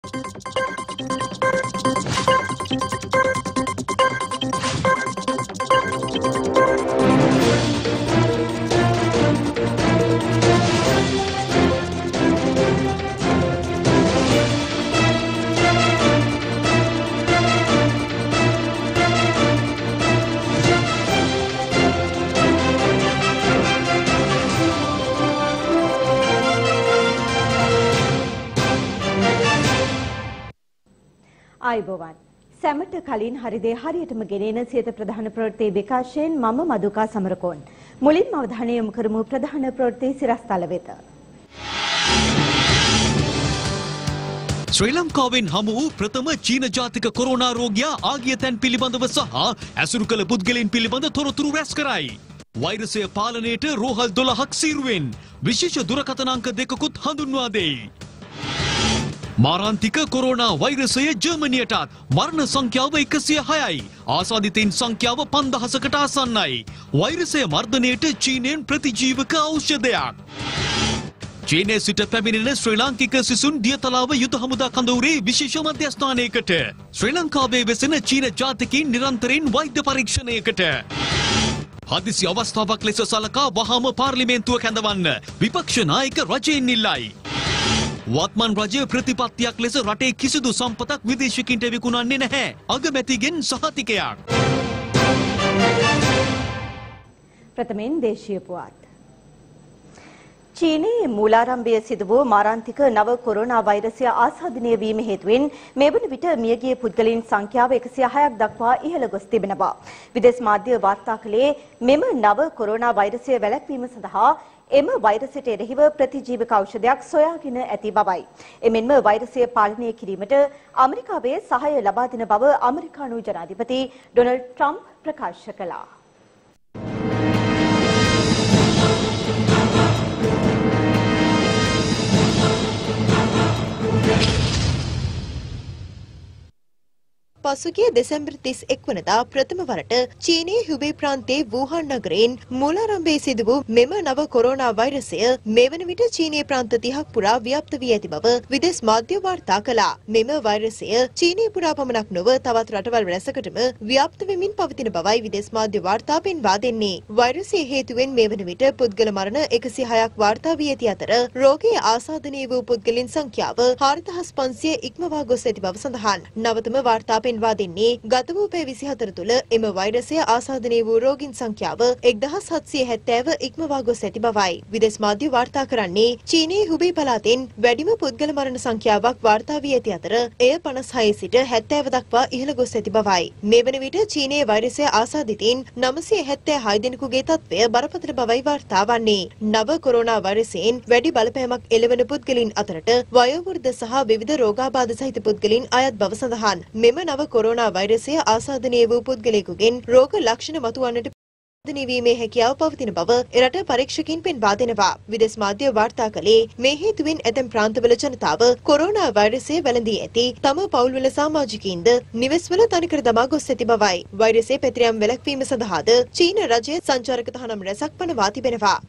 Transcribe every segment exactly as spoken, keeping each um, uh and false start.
ආයුබෝවන් සැමට කලින් හරිදේ හරියටම ගෙනෙන සියත ප්‍රධාන ප්‍රවෘත්ති විකාශයෙන් මම මදුකා සමරකෝන් මුලින්ම අවධානය යොමු කරමු ප්‍රධාන ප්‍රවෘත්ති සිරස්තල වෙත. ශ්‍රී ලංකාවෙන් හමු වූ ප්‍රථම චීන ජාතික කොරෝනා රෝගියා ආගිය තැන් පිළිබඳව සහ ඇසුරු කළ පුද්ගලයන් පිළිබඳ තොරතුරු රැස් කරයි. වෛරසය පාලනයට රෝහල් දොළහක් සීරුවෙන් විශේෂ දුරකථන අංක දෙකකුත් හඳුන්වා දෙයි. මාරාන්තික කොරෝනා වෛරසය ජර්මනියටත් මරණ සංඛ්‍යාව එකසිය හයයි. ආසාදිතයින් සංඛ්‍යාව පන්දහසකට ආසන්නයි. වෛරසය මර්ධනයට චීනයෙන් ප්‍රතිජීවක ඖෂධයක්. චීනයේ සිට පැමිණෙන ශ්‍රී ලාංකික සිසුන් දියතලාව යුද හමුදා කඳවුරේ විශේෂ මධ්‍යස්ථානයකට. ශ්‍රී ලංකාවේ වෙසෙන චීන ජාතිකයින් නිරන්තරයෙන් වෛද්‍ය පරීක්ෂණයකට. හදිසි අවස්ථාවක් ලෙස සලකා වහාම පාර්ලිමේන්තුව කැඳවන්න විපක්ෂ නායක රජයෙන් ඉල්ලයි. වත්මන් රජය ප්‍රතිපත්තියක් ලෙස රටේ කිසිදු සම්පතක් විදේශිකින්ට විකුණන්නේ නැහැ. අගමැතිගෙන් සහතිකයක්. ප්‍රථමයෙන් දේශීය පුවත්. චීනයේ මූලාරම්භය සිදු වූ මාරාන්තික නව කොරෝනා වෛරසය ආසාදනය වීම හේතුවෙන් මේ වන විට මියගිය පුද්ගලයන් සංඛ්‍යාව එකසිය හයක් දක්වා ඉහළ ගොස් තිබෙනවා. විදේශ මාධ්‍ය වාර්තා කළේ මෙම නව කොරෝනා වෛරසය වැළැක්වීම සඳහා එම වෛරසයට එරෙහිව ප්‍රතිජීවක ඖෂධයක් සොයාගෙන ඇති බවයි. එමෙන්ම වෛරසය පාලනය කිරීමට ඇමරිකාවේ සහාය ලබා දෙන බව ඇමරිකානු ජනාධිපති ඩොනල්ඩ් ට්‍රම්ප් ප්‍රකාශ කළා. පසුගිය දෙසැම්බර් තිස් එක් වනදා ප්‍රථම වරට චීනයේ හුබේ ප්‍රාන්තයේ වූහාන් නගරයෙන් මූලාරම්භයේ සිදු වූ මෙම නව කොරෝනා වෛරසය මේ වන විට චීනයේ ප්‍රාන්ත තිහක් පුරා ව්‍යාප්ත වී ඇති බව විදේශ මාධ්‍ය වාර්තා කළා. මෙම වෛරසය චීනයේ පුරා පමණක් නොව තවත් රටවල් රැසකටම ව්‍යාප්ත වෙමින් පවතින බවයි විදේශ මාධ්‍ය වාර්තා පෙන්වා දෙන්නේ. වෛරසය හේතුවෙන් මේ වන විට පුද්ගල මරණ එකසිය හයක් වාර්තා වී ඇති අතර රෝගයේ ආසාදනය වූ පුද්ගලයන් සංඛ්‍යාව හාරදහස් පන්සිය ඉක්මවා ගොස් ඇති බව සඳහන්. නවතම වාර්තා පෙන්වා දෙන්නේ ගත වූ පැය විසිහතර තුළ එම වෛරසය ආසාදනය වූ රෝගීන් සංඛ්‍යාව එක්දහස් හත්සිය හැත්තෑව ඉක්මවා ගොස් ඇති බවයි. විදේශ මාධ්‍ය වාර්තා කරන්නේ චීනයේ හුබේ පළාතෙන් වැඩිම පුද්ගල මරණ සංඛ්‍යාවක් වාර්තා වී ඇති අතර එය පනස් හය සිට හැත්තෑව දක්වා ඉහළ ගොස් ඇති බවයි. මේ වන විට චීනයේ වෛරසය ආසාදිතයින් නවසිය හැත්තෑ හය දෙනෙකුගේ තත්ත්වය බරපතල බවයි වාර්තා වන්නේ. නව කොරෝනා වෛරසයෙන් වැඩි බලපෑමක් එළවන පුද්ගලයන් අතරට වයෝවෘද්ධ සහ විවිධ රෝගාබාධ සහිත පුද්ගලයන් අයත් බව සඳහන්. මෙම නව කොරෝනා වෛරසය ආසාදනය වූ පුද්ගලයෙකුගෙන් රෝග ලක්ෂණ මතුවන්නට වීමේ හැකියාව පවතින බව එරට පරීක්ෂකයින් පෙන්වා දෙනවා. විදේශ මාධ්‍ය වාර්තා කළේ මේ හේතුවෙන් ඇතැම් ප්‍රාන්තවල ජනතාව කොරෝනා වෛරසය වැළඳී ඇති තම පවුල්වල සමාජිකයින්ද නිවෙස්වල තනිකර දමා ගොස් ඇති බවයි. වෛරසය පැතිරයම් වැළැක්වීම සඳහාද චීන රජය සංචාරක තහනම් රැසක් පනවා තිබෙනවා.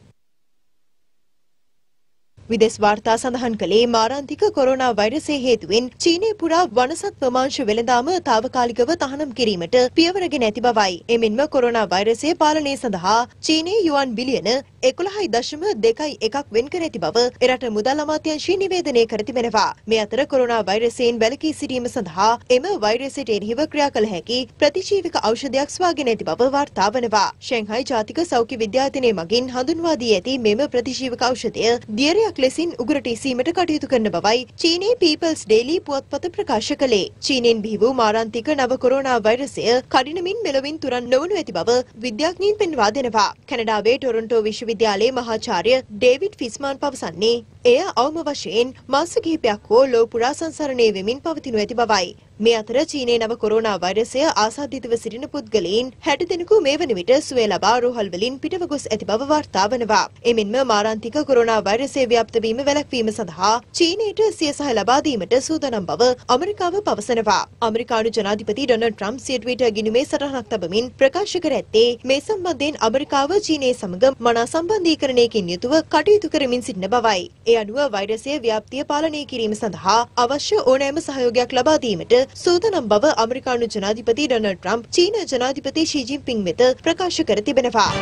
විදේශ වාර්තා සඳහන් කළේ මාරාන්තික කොරෝනා වෛරසය හේතුවෙන් චීනයේ පුරා වනසත් වමාංශ වෙළඳාම තාවකාලිකව තහනම් කිරීමට පියවරගෙන ඇති බවයි. එමෙන්ම කොරෝනා වෛරසය පාලනය සඳහා චීනයේ යුවන් බිලියන එකොළහයි දශම දෙකයි එකක් වෙන් කර ඇති බව එරට මුදල් අමාත්‍යාංශය නිවේදනය කර තිබෙනවා. මේ අතර කොරෝනා වෛරසයෙන් වැළකී සිටීම සඳහා එම වෛරසයට එරෙහිව ක්‍රියා කළ හැකි ප්‍රතිජීවක ඖෂධයක් සොයාගෙන ඇති බව වාර්තා වනවා. ෂැන්හයි ජාතික සෞඛ්‍ය විද්‍යායතනය මගින් හඳුන්වා දී ඇති මෙම ප්‍රතිජීවක ඖෂධය දියරයක් ලෙසින් උගරට ඉසීමට කටයුතු කරන බවයි චීනයේ පීපල්ස් ඩේලි පුවත්පත ප්‍රකාශ කළේ. චීනෙන් බිහි වූ මාරාන්තික නව කොරෝනා වෛරසය කඩිනමින් මෙලොවින් තුරන් නොවනු ඇති බව විද්‍යාඥයින් පෙන්වා දෙනවා. කැනඩාවේ ටොරොන්ටෝ විශ්වවිද්‍යාලයේ මහාචාර්ය ඩේවිඩ් ෆිස්මාන් පවසන්නේ එය අවම වශයෙන් මාස කිහිපයක් හෝ ලෝ පුරා සංසරණය වෙමින් පවතිනු ඇති බවයි. මේ අතර චීනයේ නව කොරෝනා වෛරසය ආසාදිතව සිටින පුද්ගලයන් හැට දෙනෙකු මේ වන විට සුවය ලබා රෝහල් වලින් පිටව ගොස් ඇති බව වාර්තා වනවා. එමෙන්ම මාරාන්තික කොරෝනා වෛරසය ව්‍යාප්ත වීම වැළැක්වීම සඳහා චීනයට සිය සහාය ලබා දීමට සූදානම් බව ඇමරිකාව පවසනවා. ඇමරිකානු ජනාධිපති ඩොනල්ඩ් ට්‍රම්ප් සිය ට්විටර් ගිණුමේ සටහනක් තබමින් ප්‍රකාශ කර ඇත්තේ මේ සම්බන්ධයෙන් ඇමරිකාව චීනය සමග මනා සම්බන්ධීකරණයකින් යුතුව කටයුතු කරමින් සිටින බවයි. ඒ අනුව වෛරසයේ ව්‍යාප්තිය පාලනය කිරීම සඳහා අවශ්‍ය ඕනෑම සහයෝගයක් ලබා දීමට සූදානම් බව ඇමරිකානු ජනාධිපති ඩොනල්ඩ් ට්‍රම්ප් චීන ජනාධිපති ෂී ජින්පින් වෙත ප්‍රකාශ කර තිබෙනවා.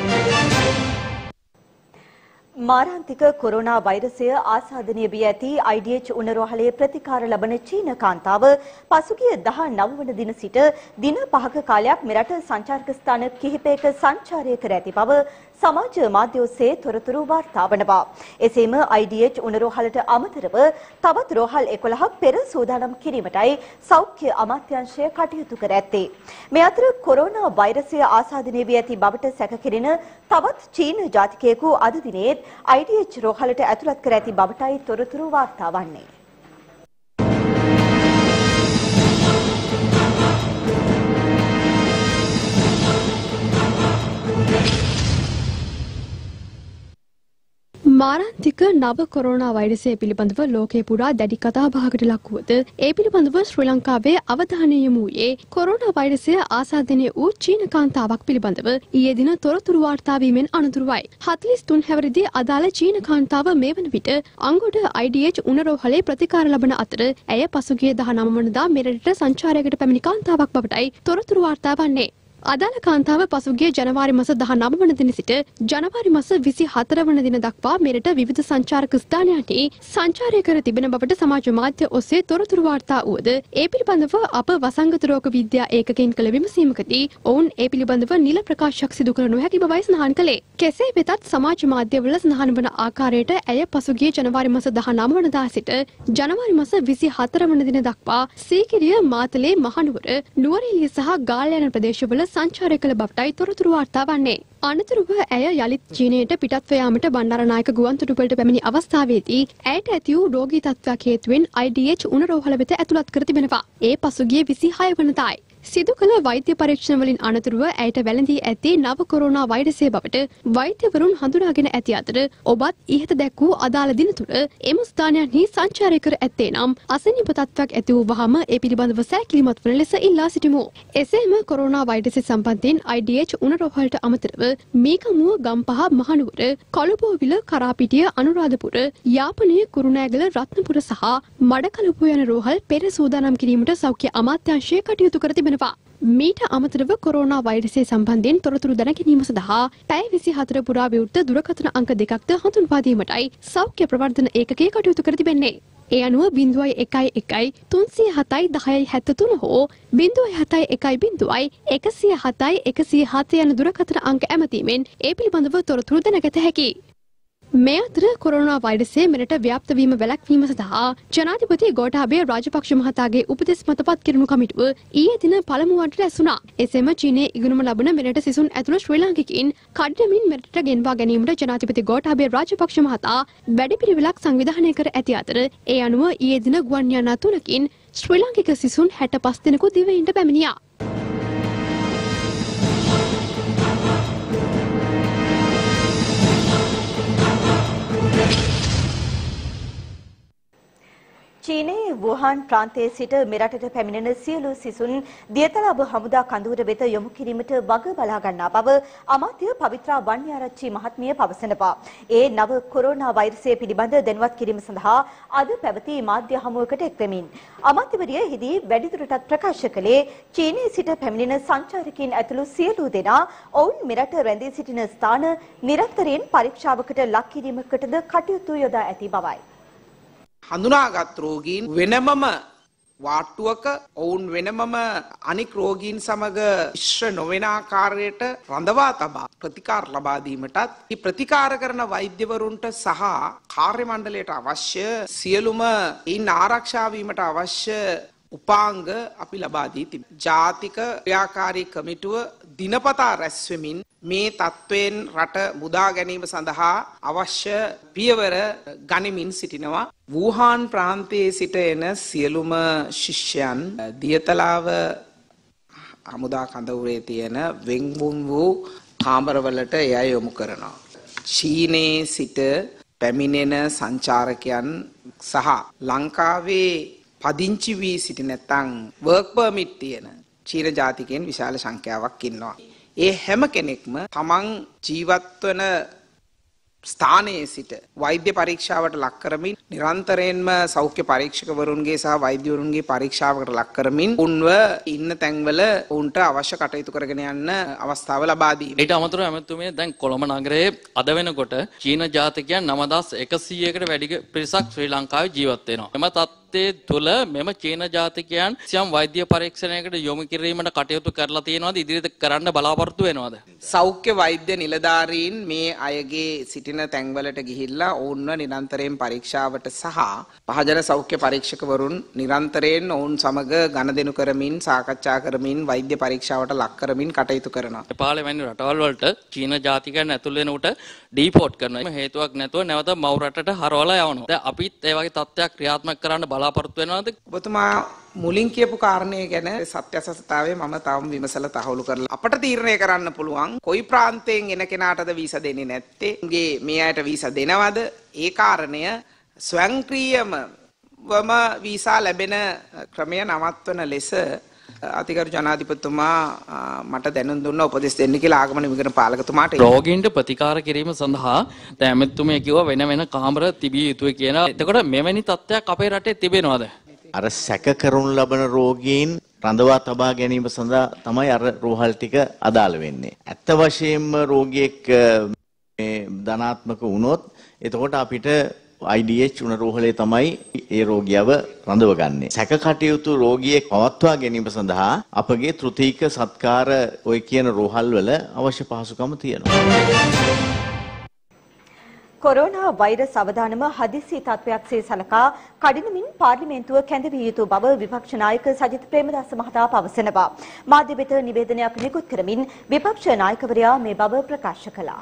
මාරාන්තික කොරෝනා වෛරසය ආසාදනය වී ඇති අයි ඩී එච් උණරෝහලේ ප්‍රතිකාර ලබන චීන කාන්තාව පසුගිය දහ නව වන දින සිට දින පහක කාලයක් මෙරට සංචාරක ස්ථාන කිහිපයක සංචාරය කර ඇති බව සමාජ මාධ්‍ය ඔස්සේ තොරතුරු වාර්තා වනවා. එසේම අයි ඩී එච් උණරෝහලට අමතරව තවත් රෝහල් එකොළහක් පෙර සූදානම් කිරීමටයි සෞඛ්‍ය අමාත්‍යාංශය කටයුතු කර ඇත්තේ. මේ අතර කොරෝනා වෛරසය ආසාදනය වී ඇති බවට සැක කෙරෙන තවත් චීන ජාතිකයෙකු අද දිනේත් අයි ඩී එච් රෝහලට ඇතුළත් කර ඇති බවටයි තොරතුරු වාර්තා වන්නේ. මාරාන්තික නව කොරෝනා වෛරසය පිළිබඳව ලෝකේ පුරා දැඩි කතාබහකට ලක් වුවද ඒ පිළිබඳව ශ්‍රී ලංකාවේ අවධානය යොමු වූයේ කොරෝනා වෛරසය ආසාදනය වූ චීන කාන්තාවක් පිළිබඳව ඊයේ දින තොරතුරු වාර්තා වීමෙන් අනතුරුවයි. හතළිස් තුන් හැවිරිදි අදාළ චීන කාන්තාව මේ වන විට අංගොඩ අයි ඩී එච් උණරෝහලේ ප්‍රතිකාර ලබන අතර ඇය පසුගිය දහනව වනදා මෙරටට සංචාරයකට පැමිණි කාන්තාවක් බවටයි තොරතුරු වාර්තා වන්නේ. අදාළ කාන්තාව පසුගිය ජනවාරි මාස දහනව වන දින සිට ජනවාරි මාස විසිහතර වන දින දක්වා මෙරට විවිධ සංචාරක ස්ථානයන්හි සංචාරය කර තිබෙන බවට සමාජ මාධ්‍ය ඔස්සේ තොරතුරු වාර්තා වුවද ඒ පිළිබඳව අප වසංගත රෝග විද්‍යා ඒකකයෙන් කළ විමසීමකදී ඔවුන් ඒ පිළිබඳව නිල ප්‍රකාශයක් සිදු කළ නොහැකි බවයි සඳහන් කළේ. කෙසේ වෙතත් සමාජ මාධ්‍යවල සඳහන් වන ආකාරයට ඇය පසුගිය ජනවාරි මාස දහනව වනදා සිට ජනවාරි මාස විසිහතර වන දින දක්වා සීකිරිය, මාතලේ, මහනුවර, නුවරඑළිය සහ ගාල්ල යන ප්‍රදේශවල සංචාරය කළ බවටයි තොරතුරු වාර්තා වන්නේ. අනතුරුව ඇය යළිත් චීනයට පිටත්ව යාමට බණ්ඩාරනායක ගුවන්තොටුපළට පැමිණි අවස්ථාවේදී ඇයට ඇති වූ රෝගී තත්ත්වයක් හේතුවෙන් අයි ඩී එච් උණරෝහල වෙත ඇතුළත් කර තිබෙනවා. ඒ පසුගිය විසිහය වනදායි. සිදු කළ වෛද්‍ය පරීක්ෂණ වලින් අනතුරුව ඇයට වැළඳී ඇත්තේ නව කොරෝනා වෛරසය බවට වෛද්‍යවරුන් හඳුනාගෙන ඇති අතර ඔබත් ඉහත දැක් වූ අදාළ දින තුර එම ස්ථානයන්හි සංචාරය කර ඇත්තේ නම් අසනීප තත්ත්වයක් ඇති වූ වහම ඒ පිළිබඳව සැලකිලිමත් වන ලෙස ඉල්ලා සිටිමු. එසේම කොරෝනා වෛරසය සම්බන්ධයෙන් අයි ඩී එච් උණරෝහලට අමතරව මීගමුව, ගම්පහ, මහනුවර, කොළඹෝවිල, කරාපිටිය, අනුරාධපුර, යාපනය, කුරුණෑගල, රත්නපුර සහ මඩකලපුව යන රෝහල් පෙර සූදානම් කිරීමට සෞඛ්‍ය අමාත්‍යාංශය කටයුතු කර තිබෙනවා. මීට අමතරව කොරෝනා වෛරසය සම්බන්ධයෙන් තොරතුරු දැන ගැනීම සඳහා පැය විසිහතර පුරා විවෘත දුරකථන අංක දෙකක්ද හඳුන්වා දීමටයි සෞඛ්‍ය ප්‍රවර්ධන ඒකකය කටයුතු කර තිබෙන්නේ. ඒ අනුව බිංදුවයි එකයි එකයි තුන්සිය හතයි දහයයි හැත්තතුන හෝ බිංදුවයි හතයි එකයි බිංදුවයි එකසිය හතයි එකසිය හත යන දුරකථන අංක ඇමතීමෙන් ඒ පිළිබඳව තොරතුරු දැනගත හැකියි. මේ අතර කොරෝනා වෛරසය මෙරට ව්‍යාප්ත වීම වැළැක්වීම සඳහා ජනාධිපති ගෝඨාභය රාජපක්ෂ මහතාගේ උපදෙස් මත පත් කිරුණු කමිටුව ඊයේ දින පළමුවට රැස්ුණා. එසේම චීනයේ ඉගෙනුම ලබන මෙරට සිසුන් ඇතුළු ශ්‍රී ලාංකිකයින් කඩිනමින් මෙරටට ගෙන්වා ගැනීමට ජනාධිපති ගෝඨාභය රාජපක්ෂ මහතා වැඩපිළිවෙලක් සංවිධානය කර ඇති අතර ඒ අනුව ඊයේ දින ගුවන් යානා තුනකින් ශ්‍රී ලාංකික සිසුන් හැට පහ දෙනෙකු දිවයිනට පැමිණියා. චීනයේ වුහාන් ප්‍රාන්තයේ සිට මෙරටට පැමිණෙන සියලු සිසුන් දියතලාව හමුදා කඳවුර වෙත යොමු කිරීමට වග බලා ගන්නා බව අමාත්‍ය පවිත්‍රා වන්‍යාරච්චි මහත්මිය පවසනවා. ඒ නව කොරෝනා වෛරසය පිළිබඳ දැනුවත් කිරීම සඳහා අද පැවති මාධ්‍ය හමුවකට එක් වෙමින් අමාත්‍යවරිය එහිදී වැඩිදුරටත් ප්‍රකාශ කළේ චීනයේ සිට පැමිණෙන සංචාරකයින් ඇතුළු සියලු දෙනා ඔවුන් මෙරට රැඳී සිටින ස්ථාන නිරන්තරයෙන් පරීක්ෂාවකට ලක් කිරීමකටද කටයුතු යොදා ඇති බවයි. හඳුනාගත් රෝගීන් වෙනමම වාට්ටුවක ඔවුන් වෙනමම අනික් රෝගීන් සමග මිශ්‍ර නොවන ආකාරයට රඳවා තබා ප්‍රතිකාර ලබා දීමටත් මේ ප්‍රතිකාර කරන වෛද්‍යවරුන්ට සහ කාර්ය මණ්ඩලයට අවශ්‍ය සියලුම ඉන් ආරක්ෂා වීමට අවශ්‍ය උපාංග අපි ලබා දී තිබෙනවා. ජාතික ක්‍රියාකාරී කමිටුව දිනපතා රැස් වෙමින් මේ තත්වයෙන් රට මුදා ගැනීම සඳහා අවශ්‍ය පියවර ගනිමින් සිටිනවා. වූහාන් ප්‍රාන්තයේ සිට එන සියලුම ශිෂ්‍යයන් දියතලාව හමුදා කඳවුරේ තියෙන වෙන්වුන් වූ කාමරවලට එය යොමු කරනවා. චීනයේ සිට පැමිණෙන සංචාරකයන් සහ ලංකාවේ පදිංචි වී සිටි නැත්නම් වර්ක් පර්මිට් තියෙන චීන ජාතිකයන් විශාල සංඛ්‍යාවක් ඉන්නවා. ඒ හැම කෙනෙක්ම තමන් ජීවත් වන ස්ථානයේ සිට වෛද්‍ය පරීක්ෂාවට ලක් කරමින් නිරන්තරයෙන්ම සෞඛ්‍ය පරීක්ෂකවරුන්ගේ සහ වෛද්‍යවරුන්ගේ පරීක්ෂාවකට ලක් කරමින් උන්ව ඉන්න තැන්වල උන්ට අවශ්‍ය කටයුතු කරගෙන යන්න අවස්ථාව ලබා දීම. ඊට අමතරව ඇමතුමිය දැන් කොළඹ නගරයේ අද වෙනකොට චීන ජාතිකයන් නව දහස් එකසීයකට වැඩි පිරිසක් ශ්‍රී ලංකාවේ ජීවත් වෙනවා. එම තත්ත්වයේ තුල මෙම චීන ජාතිකයන් සියම් වෛද්‍ය පරීක්ෂණයකට යොමු කිරීමට කටයුතු කරලා තියෙනවද? ඉදිරියට කරන්න බලාපොරොත්තු වෙනවද? සෞඛ්‍ය වෛද්‍ය නිලධාරීන් මේ අයගේ සිටින තැන්වලට ගිහිල්ලා ඔවුන්ව නිරන්තරයෙන් පරීක්ෂාවට සහ පහජන සෞඛ්‍ය පරීක්ෂකවරුන් නිරන්තරයෙන් ඔවුන් සමග ගනුදෙනු කරමින් සාකච්ඡා කරමින් වෛද්‍ය පරීක්ෂාවට ලක් කරමින් කටයුතු කරනවා. नेपाල වැනි රටවල් වලට චීන ජාතිකයන් ඇතුල් වෙන උට ඩීපෝට් කරනවා. මේ හේතුවක් නැතුව නැවත මව් රටට හරවලා යවනවා. දැන් අපිත් ඒ වගේ තත්ත්වයක් ක්‍රියාත්මක කරන්න බලාපොරොත්තු වෙනවද? ඔබතුමා මුලින් කියපු කාරණය ගැන සත්‍යසසතාවයේ මම තාම විමසලා තහවුරු කරලා අපට තීරණය කරන්න පුළුවන් කොයි ප්‍රාන්තයෙන් එන කෙනාටද වීසා දෙන්නේ නැත්තේ. උන්ගේ මේ අයට වීසා දෙනවද? ඒ කාරණය ස්වයංක්‍රීයම වම වීසා ලැබෙන ක්‍රමය නවත්වන ලෙස අතිගරු ජනාධිපතිතුමා මට දැනුම් දුන්න උපදෙස් දෙන්න කියලා ආගමන විගණන පාලකතුමාට. රෝගීන්ට ප්‍රතිකාර කිරීම සඳහා දැන් ඇමතුමිය කිව්වා වෙන වෙන කාමර තිබිය යුතුයි කියලා. එතකොට මෙවැනි තත්ත්වයක් අපේ රටේ තිබෙනවද? අර සැක කරනු ලබන රෝගීන් රඳවා තබා ගැනීම සඳහා තමයි අර රෝහල් ටික අදාළ වෙන්නේ. ඇත්ත වශයෙන්ම රෝගියෙක් මේ ධනාත්මක වුණොත් එතකොට අපිට I D H උණ රෝහලේ තමයි ඒ රෝගියව රඳවගන්නේ. සැක කටයුතු රෝගියෙක් පවත්වා ගැනීම සඳහා අපගේ තෘතීක සත්කාර ඔය කියන රෝහල් වල අවශ්‍ය පහසුකම් තියෙනවා. කොරෝනා වෛරස් අවදානම හදිසි තත්ත්වයක්සේ සලකා කඩිනමින් පාර්ලිමේන්තුව කැඳවිය යුතු බව විපක්ෂ නායක සජිත් ප්‍රේමදාස මහතා පවසනවා. මාධ්‍ය වෙත නිවේදනයක් නිකුත් කරමින් විපක්ෂ නායකවරයා මේ බව ප්‍රකාශ කළා.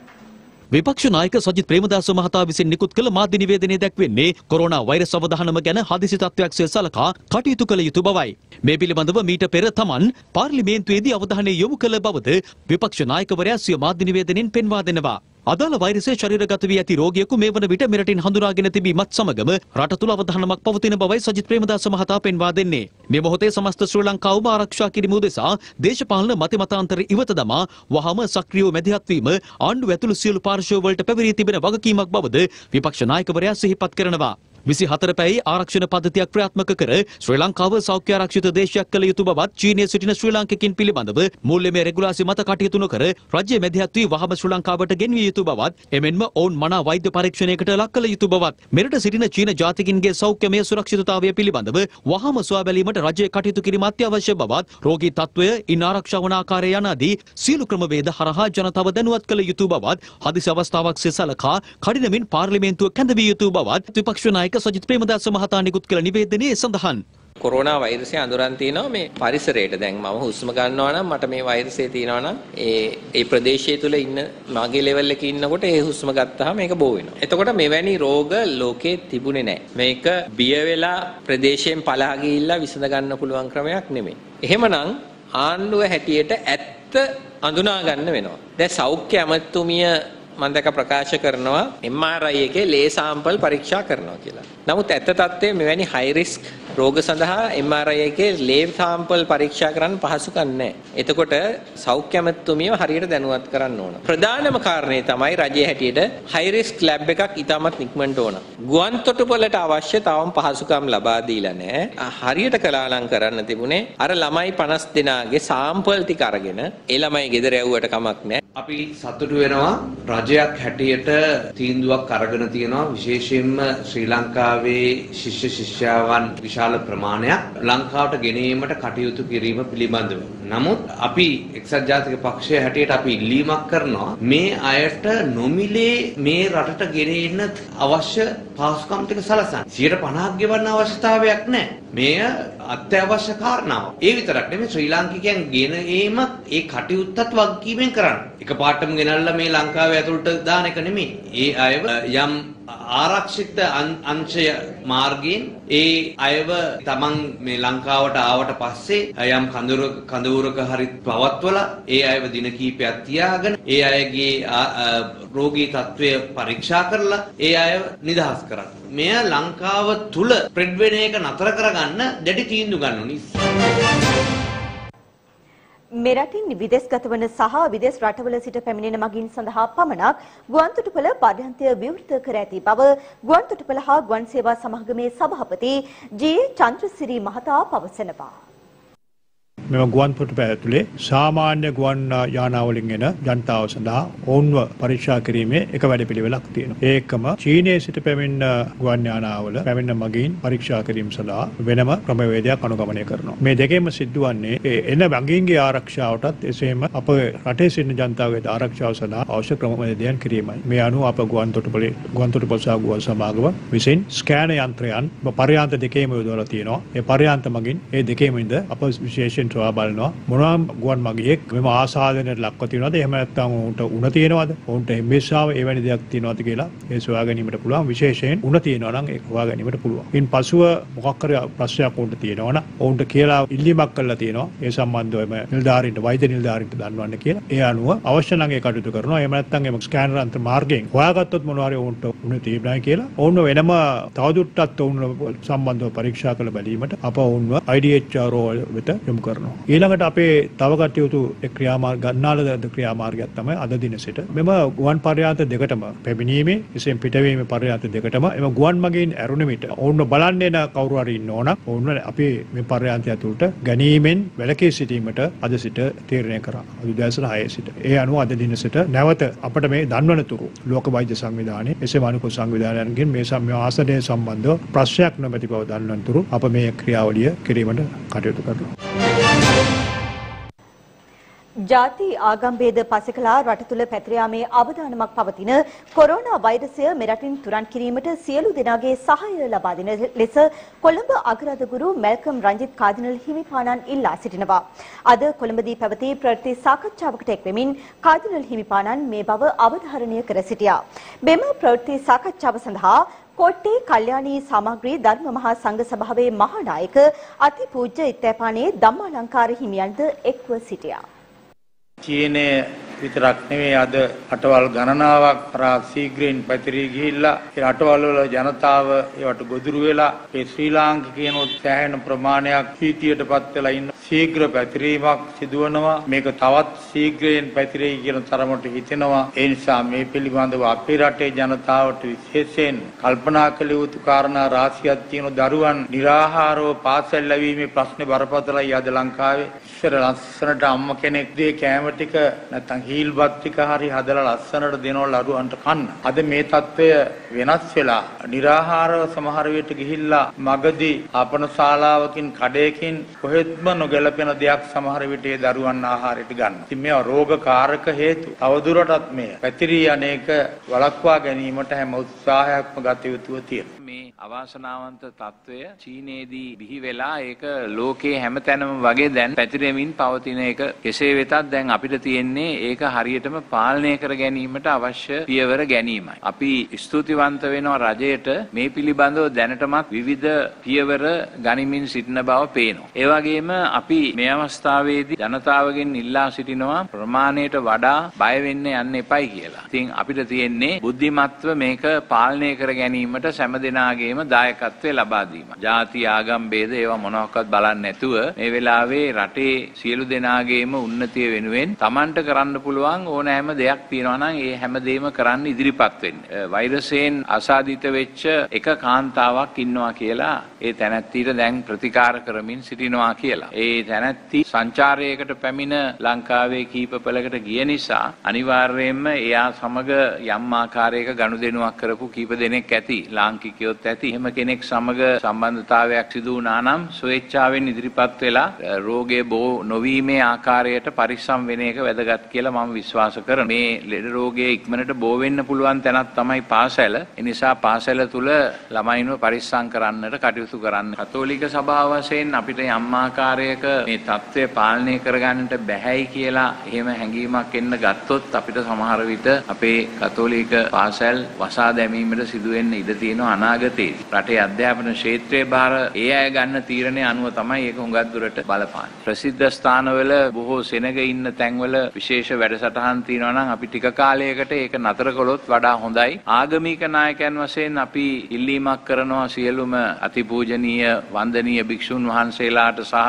විපක්ෂ නායක සජිත් ප්‍රේමදාස මහතා විසින් නිකුත් කළ මාධ්‍ය නිවේදනයේ දැක්වෙන්නේ කොරෝනා වෛරස් අවදානම ගැන හදිසි තත්ත්වයක්සේ සලකා කටයුතු කළ යුතු බවයි. මේ පිළිබඳව මීට පෙර තමන් පාර්ලිමේන්තුවේදී අවධානය යොමු කළ බවද විපක්ෂ නායකවරයා සිය මාධ්‍ය නිවේදනයෙන් පෙන්වා දෙනවා. අදාළ වෛරසය ශරීරගත වී ඇති රෝගියෙකු මේ වන විට මෙරටින් හඳුනාගෙන තිබීමත් සමගම රට තුළ අවධානමක් පවතින බවයි සජිත් ප්‍රේමදාස මහතා පෙන්වා දෙන්නේ. මේ මොහොතේ සමස්ත ශ්‍රී ලංකාවම ආරක්ෂා කිරීම උදෙසා දේශපාලන මතිමතාන්තර ඉවත දමා වහම සක්‍රියව මැදිහත් වීම ආණ්ඩුව ඇතුළු සියලු පාර්ශ්වවලට පැවරී තිබෙන වගකීමක් බවද විපක්ෂ නායකවරයා සිහිපත් කරනවා. විසිහතර පැයි ආරක්ෂණ පද්ධතියක් ක්‍රියාත්මක කර ශ්‍රී ලංකාව සෞඛ්‍ය ආරක්ෂිත දේශයක් කළ යුතු බවත් චීනයේ සිටින ශ්‍රී ලාංකිකයින් පිළිබඳව මූල්‍යමය රෙගුලාසි මත කටයුතු නොකර රජය මැදිහත් වී වහම ශ්‍රී ලංකාවට ගෙන්විය යුතු බවත් එමෙන්ම ඔවුන් මනා වෛද්‍ය පරීක්ෂණයකට ලක් කළ යුතු බවත් මෙරට සිටින චීන ජාතිකින්ගේ සෞඛ්‍යමය සුරක්ෂිතතාවය පිළිබඳව වහම සොයා බැලීමට රජය කටයුතු කිරීම අත්‍යවශ්‍ය බවත් රෝගී තත්ත්වය ඉන් ආරක්ෂා වන ආකාරය යන ආදී සියලු ක්‍රමවේද හරහා ජනතාව දැනුවත් කළ යුතු බවත් හදිසි අවස්ථාවක් සලකා කඩිනමින් පාර්ලිමේන්තුව කැඳවිය යුතු බවත් විපක්ෂ නායක සජිත් ප්‍රේමදාස මහතා නිකුත් කළ නිවේදනයේ සඳහන්. කොරෝනා වෛරසය අඳුරන් තියෙනවා මේ පරිසරයට. දැන් මම හුස්ම ගන්නවා නම් මට මේ වෛරසය තියෙනවා නම් ඒ ඒ ප්‍රදේශය තුල ඉන්න මගේ ලෙවල් එකේ ඉන්නකොට ඒ හුස්ම ගත්තාම මේක බෝ වෙනවා. එතකොට මෙවැනි රෝග ලෝකේ තිබුණේ නැහැ. මේක බිය වෙලා ප්‍රදේශයෙන් පලා ගිහිල්ලා විසඳ ගන්න පුළුවන් ක්‍රමයක් නෙමෙයි. එහෙමනම් ආණ්ඩුව හැටියට ඇත්ත අඳුනා ගන්න වෙනවා. දැන් සෞඛ්‍ය අමාත්‍යාංශය මම දැක ප්‍රකාශ කරනවා M R I එකේ ලේ සාම්පල් පරීක්ෂා කරනවා කියලා. නමුත් ඇත්ත තත්ත්වයේ මෙවැනි හයි රිස්ක් රෝග සඳහා M R I එකේ ලේ සාම්පල් පරීක්ෂා කරන්න පහසුකම් නැහැ. එතකොට සෞඛ්‍ය අමාත්‍යාංශය හරියට දැනුවත් කරන්න ඕන. ප්‍රධානම කාරණේ තමයි රජයේ හැටියට හයි රිස්ක් ලැබ් එකක් ඉතාමත් ඉක්මනට ඕන. ගුවන් තොටුපළට අවශ්‍ය තවම පහසුකම් ලබා දීලා නැහැ. හරියට කළා නම් කරන්න තිබුණේ අර ළමයි පනස් දෙනාගේ සාම්පල් ටික අරගෙන ඒ ළමයි ගෙදර යවුවට කමක් නැහැ. අපි සතුටු වෙනවා රජයක් හැටියට තීන්දුවක් අරගෙන තියෙනවා විශේෂයෙන්ම ශ්‍රී ලංකාවේ ශිෂ්‍ය ශිෂ්‍යාවන් විශාල ප්‍රමාණයක් ලංකාවට ගෙනීමට කටයුතු කිරීම පිළිබඳව. නමුත් අපි එක්සත් ජාතික පක්ෂය හැටියට අපි ඉල්ලීමක් කරනවා මේ අයට නොමිලේ මේ රටට ගෙනෙන්න අවශ්‍ය පහසුකම් ටික සලසන්න. සියයට පනහක් ගෙවන්න අවශ්‍යතාවයක් නැහැ. මෙය අත්‍යවශ්‍ය කාරණාවක්. ඒ විතරක් නෙමෙයි ශ්‍රී ලාංකිකයන් ගෙන ඒමත් ඒ කටයුත්තත් වගකීමෙන් කරන්න. එකපාරටම ගෙනල්ලා මේ ලංකාවේ ඇතුළට දාන එක නෙමෙයි. ඒ අයව යම් ආරක්ෂිත අංශය මාර්ගයෙන් ඒ අයව තමන් මේ ලංකාවට ආවට පස්සේ යම් කඳවුර කඳවුරක හරි පවත්වලා ඒ අයව දින කිහිපයක් තියාගෙන ඒ අයගේ රෝගී තත්ත්වය පරීක්ෂා කරලා ඒ අයව නිදහස් කරන්න. මෙය ලංකාව තුල ස්ප්‍රෙඩ් වෙන එක නතර කරගන්න දැඩි තීන්දුව ගන්න ඕනි. මෙරටින් විදේශගත වන සහ විදේශ රටවල සිට පැමිණෙන මගින් සඳහා පමණක් ගුවන්තොටුපළ පර්යන්තය විවෘත කර ඇති බව ගුවන්තොටුපළ හා ගුවන් සේවා සමාගමේ සභාපති ජී චන්ද්‍රසිරි මහතා පවසනවා. මෙම ගුවන් තොටුපළ ඇතුලේ සාමාන්‍ය ගුවන් යානාවලින් එන ජනතාව සඳහා ඔවුන්ව පරීක්ෂා කිරීමේ එක වැඩපිළිවෙලක් තියෙනවා. ඒකම චීනයේ සිට පැමිණෙන ගුවන් යානාවල පැමිණෙන මගීන් පරීක්ෂා කිරීම සඳහා වෙනම ක්‍රමවේදයක් අනුගමනය කරනවා. මේ දෙකේම සිදුවන්නේ එන මගීන්ගේ ආරක්ෂාවටත් එසේම අප රටේ සිටින ජනතාවගේ ආරක්ෂාව සඳහා අවශ්‍ය ක්‍රමවේදයන් කිරීමයි. මේ අනුව අප ගුවන් තොටුපළේ ගුවන් තොටුපළ සහ ගුවන් සමාගම විසින් ස්කෑන යන්ත්‍රයන් පර්යාන්ත දෙකේම යොදවලා තියෙනවා. ඒ පර්යාන්ත මගින් ඒ දෙකේම ඉඳ අප විශේෂයෙන් බලනවා මොනවා ගුවන් මගියෙක් මෙම ආසාදනයට ලක්ව තියෙනවද එහෙම නැත්නම් උන්ට උණ තියෙනවද උන්ට හිම්බෙස්සාව එවැනි දෙයක් තියෙනවද කියලා ඒ සොයා ගැනීමට පුළුවන් විශේෂයෙන් උණ තියෙනවා නම් ඒක හොයා ගැනීමට පුළුවන්. ඉන් පසුව මොකක් හරි ප්‍රශ්නයක් උන්ට තියෙනවා නම් උන්ට කියලා ඉල්ලීමක් කළා තියෙනවා ඒ සම්බන්ධව නිලධාරීන්ට වෛද්‍ය නිලධාරීන්ට දන්වන්න කියලා. ඒ අනුව අවශ්‍ය නම් ඒ කටයුතු කරනවා. එහෙම නැත්නම් එම ස්කෑනර් අන්ත්‍ර මාර්ගයෙන් හොයාගත්තොත් මොනවා හරි උන්ට උණ තියෙනවා කියලා ඔවුන්ව වෙනම තවදුරටත් ඔවුන්ව සම්බන්ධව පරීක්ෂා කළ බැලීමට අප ඔවුන්ව I D H R O වෙත යොමු කරනවා. ඊළඟට අපේ තව කටයුතු ක්‍රියාමාර්ග ගන්නාලද ක්‍රියාමාර්ගයක් තමයි අද දින සිට මෙම ගුවන් පර්යාන්ත දෙකටම පැමිණීමේ එසේම පිටවීමේ පර්යාන්ත දෙකටම එම ගුවන් මගින් ඇරුණ විට ඔවුන්ව බලන්න එන කවුරු හරි ඉන්නෝ නම් ඔවුන්ව අපි මේ පර්යාන්තය ඇතුළට ගැනීමෙන් වැළකී සිටීමට අද සිට තීරණය කරා. උදෑසන හය සිට. ඒ අනුව අද දින සිට නැවත අපට මේ දන්වනතුරු ලෝක වෛද්‍ය සංවිධානයේ එසේම අනිකුත් සංවිධානයන්ගෙන් මේ ආසනය සම්බන්ධව ප්‍රශ්නයක් නොමැති බව දන්වනතුරු අප මේ ක්‍රියාවලිය කිරීමට කටයුතු කරනවා. ජාති ආගම් ભેද පසෙකලා රට තුළ පැතිර යාමේ අවදානමක් පවතින කොරෝනා වෛරසය මෙරටින් තුරන් කිරීමට සියලු දෙනාගේ සහාය ලබා දෙන ලෙස කොළඹ අගරාධගුරු මැල්කම් රංජිත් කාදිනල් හිමිපාණන් ඉල්ලා සිටිනවා. අද කොළඹදී පැවති ප්‍රවෘත්ති සාකච්ඡාවකට එක්වෙමින් කාදිනල් හිමිපාණන් මේ බව අවධාරණය කර සිටියා. මෙම ප්‍රවෘත්ති සාකච්ඡාව සඳහා කොට්ටේ කල්යාණී සමාග්‍රී ධර්ම මහා සංඝ සභාවේ මහානායක අතිපූජ්‍ය ඉත්තෑපානේ ධම්මාලංකාර හිමියන්ද එක්ව සිටියා. චීනය විතරක් නෙවෙයි අද රටවල් ගණනාවක් කරා ශීඝ්‍රයෙන් පැතිරී ගිහිල්ලා ඒ රටවල් වල ජනතාව ඒවට ගොදුරු වෙලා ඒ ශ්‍රී ලාංකිකයන්ොත් සෑහෙන ප්‍රමාණයක් භීතියටපත් වෙලා ඉන්න ශීඝ්‍ර පැතිරීමක් සිදුවනවා. මේක තවත් ශීඝ්‍රයෙන් පැතිරෙයි කියන තරමට හිතෙනවා. ඒ නිසා මේ පිළිබඳව අපේ රටේ ජනතාවට විශේෂයෙන් කල්පනා කළ යුතු කාරණා රාශියක් තියෙන දරුවන් निराහාරව පාසල් ලැබීමේ ප්‍රශ්නේ බරපතලයි අද ලංකාවේ. ඉස්සර ලස්සනට අම්ම කෙනෙක් දී කෑම ටික නැත්නම් හීල්බත් ටික හරි හදලා ලස්සනට දෙනවල අරුවන්ට කන්න. අද මේ తত্ত্বය වෙනස් වෙලා निराහාරව සමහර විට ගිහිල්ලා මගදී ආපන ශාලාවකින් කඩේකින් කොහෙත්ම නොගැලපෙන දෙයක් සමහර විට ඒ දරුවන් ආහාරයට ගන්න. ඉතින් මේවා රෝගකාරක හේතු. තවදුරටත් මේ පැතිරී අනේක වළක්වා ගැනීමට හැම උත්සාහයක්ම ගත යුතුව තියෙනවා. මේ අවාසනාවන්ත తত্ত্বය චීනයේදී බිහි වෙලා ඒක ලෝකයේ හැමතැනම වගේ දැන් පැතිරෙමින් පවතින එක. කෙසේ වෙතත් දැන් අපිට තියෙන්නේ ඒක හරියටම පාලනය කර ගැනීමට අවශ්‍ය පියවර ගැනීමයි. අපි ස්තුතිවන්ත වෙනවා රජයට මේ පිළිබඳව දැනටමත් විවිධ පියවර ගනිමින් සිටින බව පේනවා. ඒ වගේම අපි මේ අවස්ථාවේදී ජනතාවගෙන් ඉල්ලා සිටිනවා ප්‍රමාණයට වඩා බය වෙන්න යන්න එපයි කියලා. ඉතින් අපිට තියෙන්නේ බුද්ධිමත්ව මේක පාලනය කර ගැනීමට සෑම දෙනාගේම දායකත්වය ලබා දීම. ජාති ආගම් ભેද ඒවා මොනවාක්වත් බලන්නේ නැතුව මේ වෙලාවේ රටේ සියලු දෙනාගේම උන්නතිය වෙනුවෙන් Tamanට කරන්න පුළුවන් ඕනෑම දෙයක් තියෙනවා නම් ඒ හැමදේම කරන්න ඉදිරිපත් වෙන්න. වෛරසයෙන් අසාදිත වෙච්ච එක කාන්තාවක් ඉන්නවා කියලා ඒ තැනැත්තිට දැන් ප්‍රතිකාර කරමින් සිටිනවා කියලා. ඒ තැනැත්ති සංචාරයකට පැමිණ ලංකාවේ කීපපළකට ගිය නිසා අනිවාර්යයෙන්ම එයා සමග යම් ආකාරයක ගනුදෙනුවක් කරපු කීප දෙනෙක් ඇති. ලාංකිකයොත් ඇති. එහෙම කෙනෙක් සමග සම්බන්ධතාවයක් සිදු වුණා නම් ස්වේච්ඡාවෙන් ඉදිරිපත් වෙලා රෝගය බෝ නොවීමේ ආකාරයට පරිස්සම් වෙන එක වැදගත් කියලා මම විශ්වාස කරනවා. මේ ලෙඩ රෝගයේ ඉක්මනට බෝ වෙන්න පුළුවන් තැනක් තමයි පාසල. ඒ නිසා පාසල තුල ළමයින්ව පරිස්සම් කරන්නට කටයුතු කරන්න. කතෝලික සභාව වශයෙන් අපිට යම් ආකාරයක මේ தත්ත්වය පාලනය කරගන්නට බැහැයි කියලා එහෙම හැඟීමක් එන්න ගත්තොත් අපිට සමහර විට අපේ කතෝලික පාසල් වසා දැමීමට සිදු වෙන්න ඉඩ තියෙනවා අනාගතයේදී. රටේ අධ්‍යාපන ක්ෂේත්‍රයේ බාර ඒ අය ගන්න තීරණය අනුව තමයි ඒක හුඟක් දුරට බලපාන්නේ. ප්‍රසිද්ධ ස්ථානවල බොහෝ සෙනග ඉන්න තැන්වල විශේෂ වැඩසටහන් තියෙනවා නම් අපි ටික කාලයකට ඒක නතර කළොත් වඩා හොඳයි. ආගමික නායකයන් වශයෙන් අපි ඉල්ලීමක් කරනවා සියලුම අතිපූජනීය වන්දනීය භික්ෂුන් වහන්සේලාට සහ අනිකුත්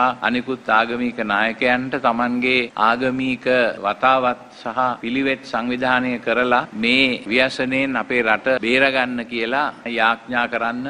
අනිකුත් ආගමික නායකයන්ට Tamanගේ ආගමික වතාවත් සහ පිළිවෙත් සංවිධානය කරලා මේ ව්‍යසනයෙන් අපේ රට බේරගන්න කියලා යාඥා කරන්න.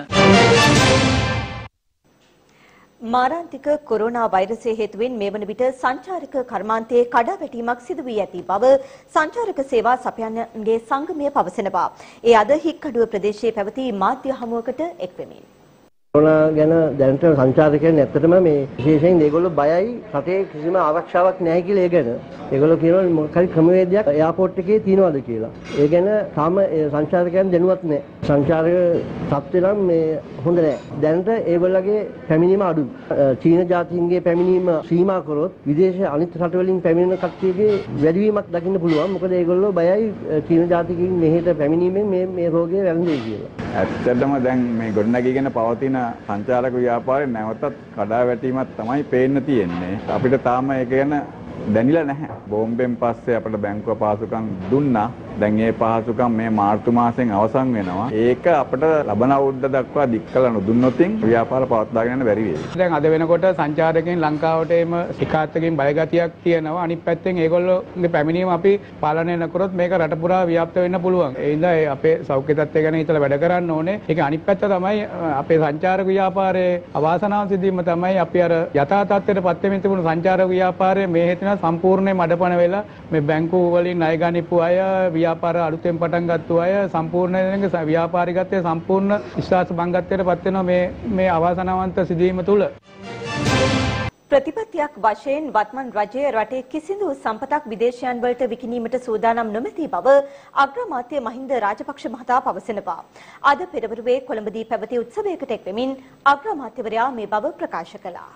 මාරාන්තික කොරෝනා වෛරසය හේතුවෙන් මේ වන විට සංචාරක කර්මාන්තයේ කඩාවැටීමක් සිදු වී ඇති බව සංචාරක සේවා සපයන්නන්ගේ සංගමය පවසනවා. ඒ අද හික්කඩුව ප්‍රදේශයේ පැවති මාධ්‍ය හමුවකට එක්වෙමින්. කොරෝනා ගැන දැනට සංචාරකයන් ඇත්තටම මේ විශේෂයෙන් ඒගොල්ලෝ බයයි රටේ කිසිම ආරක්ෂාවක් නැහැ කියලා ඒ ගැන. ඒගොල්ලෝ කියනවා මොකක් හරි ක්‍රමවේදයක් එයාපෝට් එකේ තියනවාද කියලා. ඒ ගැන තාම සංචාරකයන් දැනුවත් නැහැ. සංචාරක තත්ත්වය නම් මේ හොඳ නැහැ. දැනට ඒගොල්ලගේ පැමිණීම අඩුයි. චීන ජාතීන්ගේ පැමිණීම සීමා කරොත් විදේශ අනිත් රටවලින් පැමිණෙන කට්ටියගේ වැඩිවීමක් දකින්න පුළුවන්. මොකද ඒගොල්ලෝ බයයි චීන ජාතිකයින් මෙහෙට පැමිණීමෙන් මේ මේ රෝගය වැළඳෙයි කියලා. ඇත්තටම දැන් මේ ගොඩනැගීගෙන පවතින සංචාරක ව්‍යාපාරේ නැවතත් කඩාවැටීමක් තමයි පේන්න තියෙන්නේ. අපිට තාම ඒක ගැන දැනිලා නැහැ. බෝම්බෙන් පස්සේ අපිට බැංකුව පහසුකම් දුන්නා. දැන් මේ පහසුකම් මේ මාර්තු මාසෙන් අවසන් වෙනවා. ඒක අපිට ලබන අවුරුද්ද දක්වා දික් කළ නොදුන්නොත් ව්‍යාපාර පවත්වාගෙන යන්න බැරි වෙයි. දැන් අද වෙනකොට සංචාරකයන් ලංකාවට එම එකාත්තකින් බයගතියක් තියෙනවා. අනිත් පැත්තෙන් ඒගොල්ලෝගේ පැමිණීම අපි පාලනය නොකරොත් මේක රට පුරා ව්‍යාප්ත වෙන්න පුළුවන්. ඒ හින්දා අපේ සෞඛ්‍ය තත්ත්වය ගැන හිතලා වැඩ කරන්න ඕනේ. ඒක අනිත් පැත්ත තමයි අපේ සංචාරක ව්‍යාපාරයේ අවාසනාව සිදුවීම තමයි අපි අර යථා තත්ත්වයට පත් වෙමින් තිබුණු සංචාරක ව්‍යාපාරයේ මේ හේතුව සම්පූර්ණයෙන්ම අඩපණ වෙලා මේ බැංකු වලින් ණය ගනිපු අය ව්‍යාපාර අලුතෙන් පටන් ගත්තු අය සම්පූර්ණයෙන් ව්‍යාපාරිකත්වයේ සම්පූර්ණ විශ්වාස භංගත්වයට පත් වෙනවා මේ මේ අවාසනාවන්ත සිදුවීම තුළ. ප්‍රතිපත්තියක් වශයෙන් වත්මන් රජය රටේ කිසිදු සම්පතක් විදේශයන් වලට විකිණීමට සූදානම් නොමැති බව අග්‍රාමාත්‍ය මහින්ද රාජපක්ෂ මහතා පවසනවා. අද පෙරවරුවේ කොළඹදී පැවති උත්සවයකට එක්වෙමින් අග්‍රාමාත්‍යවරයා මේ බව ප්‍රකාශ කළා.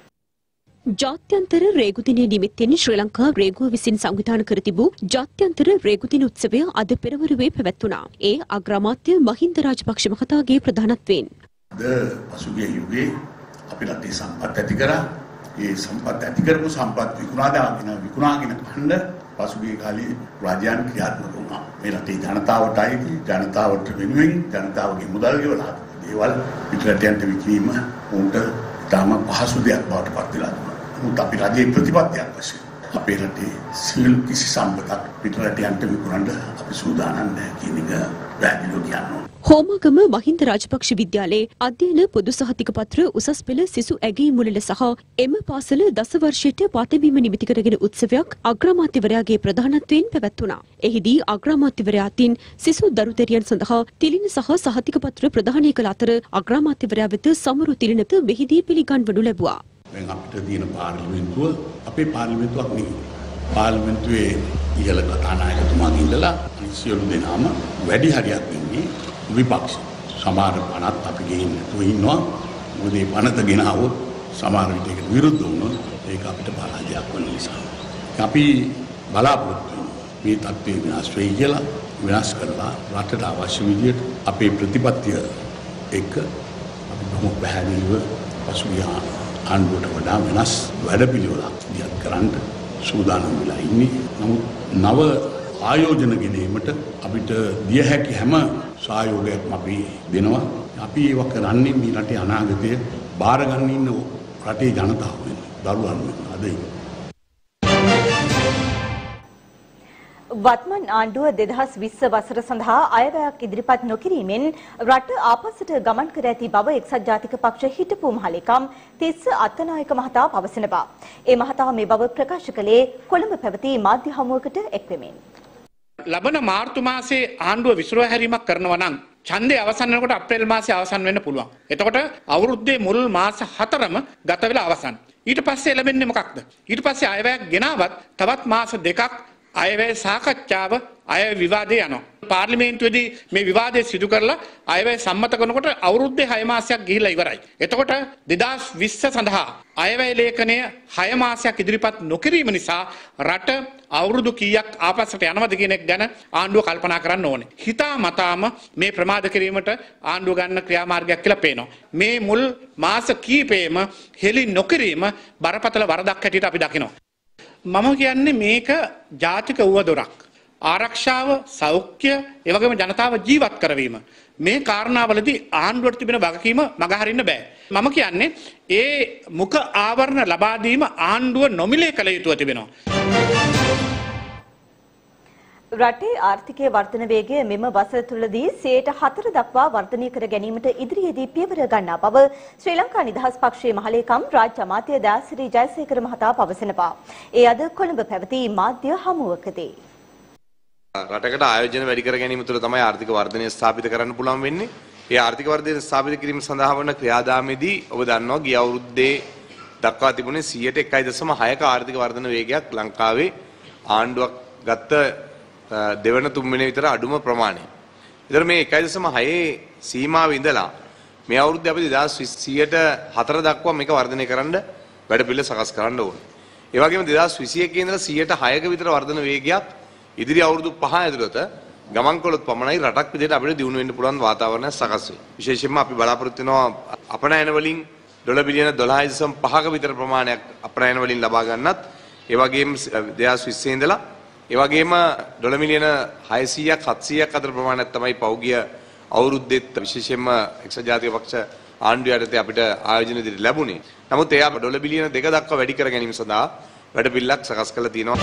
ජාත්‍යන්තර රේගු දිනය නිමිත්තෙන් ශ්‍රී ලංකා රේගුව විසින් සංවිධානය කර තිබූ ජාත්‍යන්තර රේගු දින උත්සවය අද පෙරවරුවේ පැවැත්වුණා. ඒ අග්‍රාමාත්‍ය මහින්ද රාජපක්ෂ මහතාගේ ප්‍රධානත්වයෙන්. ද පසුගිය යුගයේ අපි රටේ සම්පත් ඇති කරා. ඒ සම්පත් ඇති කරපු සම්පත් විකුණාදාගෙන විකුණාගෙන කන්න පසුගිය කාලේ රාජ්‍යයන් ක්‍රියාත්මක වුණා. මේ රටේ ජනතාවටයි ජනතාවට වෙනුවෙන් ජනතාවගේ මුදල් ගෙවලා දේවල් පිටරටයන්ට විකිණීම උන්ට තාම පහසු දෙයක් බවට පත් වෙලා තියෙනවා. නමුත් අපි රජයේ ප්‍රතිපත්තියක් වශයෙන් අපේ රටේ සිවිල් කිසි සම්පතක් පිටරටයන්ට විකුණන්න අපි සූදානම් නැහැ කියන එක වැදගත් කියනවා. හෝමාගම මහින්ද රාජපක්ෂ විද්‍යාලයේ අධ්‍යයන පොදු සහතික පත්‍ර උසස් පෙළ සිසු ඇගී මුලල සහ එම පාසල දස වර්ෂයට පාතබීම නිමිති කරගෙන උත්සවයක් අග්‍රාමාත්‍යවරයාගේ ප්‍රධානත්වයෙන් පැවැත්වුණා. එහිදී අග්‍රාමාත්‍යවරයා අතින් සිසු දරුදැරියන් සඳහා තිලින සහ සහතික පත්‍ර ප්‍රදානය කළ අතර අග්‍රාමාත්‍යවරයා වෙත සමරු තිලිනත මෙහිදී පිළිගන්වනු ලැබුවා. දැන් අපිට තියෙන පාර්ලිමේන්තුව අපේ පාර්ලිමේන්තුවක් නෙවෙයි. පාර්ලිමේන්තුවේ ඉහළ කතානායකතුමාගේ ඉඳලා සියලු දෙනාම වැඩි හරියක් ඉන්නේ විපක්ෂ. සමහර පනත් අපි ගෙයින් නැතුව ඉන්නවා. මොකද මේ පනත ගෙනාවොත් සමහර විට ඒකට විරුද්ධ වුණොත් ඒක අපිට පරාජයක් වෙන නිසා. අපි බලාපොරොත්තු මේ තත්ත්වය විනාශ වෙයි කියලා විනාශ කරලා රටට අවශ්‍ය විදියට අපේ ප්‍රතිපත්තිය එක්ක අපි බොහොම පැහැදිලිව පසුගිය ආණ්ඩුවට වඩා වෙනස් වැඩපිළිවෙලක් දියත් කරන්න සූදානම් වෙලා ඉන්නේ. නමුත් නව ආයෝජන ගෙනීමට අපිට දිය හැකි හැම සහයෝගයක්ම අපි දෙනවා. අපි ඒක කරන්නේ මේ රටේ අනාගතය බාරගන්න ඉන්න රටේ ජනතාව වෙන දරුවන් වෙන අද වත්මන් ආණ්ඩුව දෙදහස් විස්ස වසර සඳහා අයවැයක් ඉදිරිපත් නොකිරීමෙන් රට ආපස්සට ගමන් කර ඇති බව එක්සත් ජාතික පක්ෂ හිටපු මහලේකම් තිස්ස අත්තනායක මහතා පවසනවා. ඒ මහතා මේ බව ප්‍රකාශ කළේ කොළඹ පැවති මාධ්‍ය හමුවකට එක්වෙමින්. ලබන මාර්තු මාසයේ ආණ්ඩුව විසිරුවා හැරීමක් කරනවා නම් ඡන්දය අවසන් වෙනකොට අප්‍රේල් මාසයේ අවසන් වෙන්න පුළුවන්. එතකොට අවුරුද්දේ මුල් මාස හතරම ගත වෙලා අවසන්. ඊට පස්සේ ලැබෙන්නේ මොකක්ද? ඊට පස්සේ අයවැයක් ගෙනාවත් තවත් මාස දෙකක් අයවැය සාකච්ඡාව අයවැය විවාදය යනවා. පාර්ලිමේන්තුවේදී මේ විවාදය සිදු කරලා අයවැය සම්මත කරනකොට අවුරුද්දේ හය මාසයක් ගිහිල්ලා ඉවරයි. එතකොට දෙදහස් විස්ස සඳහා අයවැය ලේඛනය හය මාසයක් ඉදිරිපත් නොකිරීම නිසා රට අවුරුදු කීයක් ආපස්සට යනවද කියන එක ගැන ආණ්ඩුව කල්පනා කරන්න ඕනේ. හිතා මතාම මේ ප්‍රමාද කිරීමට ආණ්ඩුව ගන්න ක්‍රියාමාර්ගයක් කියලා පේනවා. මේ මුල් මාස කීපෙම හෙළි නොකිරීම බරපතල වරදක් හැටියට අපි දකිනවා. මම කියන්නේ මේක ජාතික උවදුරක්. ආරක්ෂාව, සෞඛ්‍ය, එවැගේම ජනතාව ජීවත් කරවීම. මේ කාරණාවලදී ආණ්ඩුවට තිබෙන වගකීම මගහරින්න බෑ. මම කියන්නේ ඒ මුඛ ආවරණ ලබා දීම ආණ්ඩුව නොමිලේ කළ යුතුව තිබෙනවා. රටේ ආර්ථිකයේ වර්ධන වේගය මෙම වසර තුළදී සියයට හතර දක්වා වර්ධනය කර ගැනීමට ඉදිරියේදී පියවර ගන්නා බව ශ්‍රී ලංකා නිදහස් පක්ෂයේ මහලේකම් රාජ්‍ය අමාත්‍ය දයාසිරි ජයසේකර මහතා පවසනවා. ඒ අද කොළඹ පැවති මාධ්‍ය හමුවකදී රටකට ආයෝජන වැඩි කර ගැනීම තුළ තමයි ආර්ථික වර්ධනය ස්ථාපිත කරන්න පුළුවන් වෙන්නේ. ඒ ආර්ථික වර්ධනය ස්ථාපිත කිරීම සඳහා වන ක්‍රියාදාමයේදී ඔබ දන්නවා ගිය අවුරුද්දේ දක්වා තිබුණේ සියයට එකයි දශම හයක ආර්ථික වර්ධන වේගයක් ලංකාවේ ආණ්ඩුවක් ගත්ත දෙවන තුන්වෙනි විතර අඩුම ප්‍රමාණය. ඒතර මේ එකයි දශම හයේ සීමාව ඉඳලා මේ අවුරුද්දේ අපි දෙදාස් විසියට හතර දක්වා මේක වර්ධනය කරන්න වැඩපිළිවෙල සකස් කරන්න ඕනේ. ඒ වගේම දෙදාස් විසියකේ ඉඳලා සියයට හයක විතර වර්ධන වේගයක් ඉදිරි අවුරුදු පහ ඇතුළත ගමන් කළොත් පමණයි රටක් විදිහට අපිට දියුණු වෙන්න පුළුවන් වාතාවරණයක් සකස් වෙයි. විශේෂයෙන්ම අපි බලාපොරොත්තු වෙනවා අපනයන වලින් ඩොලර් බිලියන දොළහයි දශම පහක විතර ප්‍රමාණයක් අපනයන වලින් ලබා ගන්නත් ඒ වගේම දෙදාස් විස්සේ ඉඳලා ඒ වගේම ඩොලර් මිලියන හයසීයක් හත්සීයක් අතර ප්‍රමාණයක් තමයි පෞගිය අවුරුද්දෙත් විශේෂයෙන්ම එක්සත් ජාතික පක්ෂ ආණ්ඩුව යටතේ අපිට ආයෝජන ඉදිරි ලැබුණේ. නමුත් ඒ ඩොලර් බිලියන දෙක දක්වා වැඩි කර ගැනීම සඳහා වැඩපිළිවෙලක් සකස් කරලා තියෙනවා.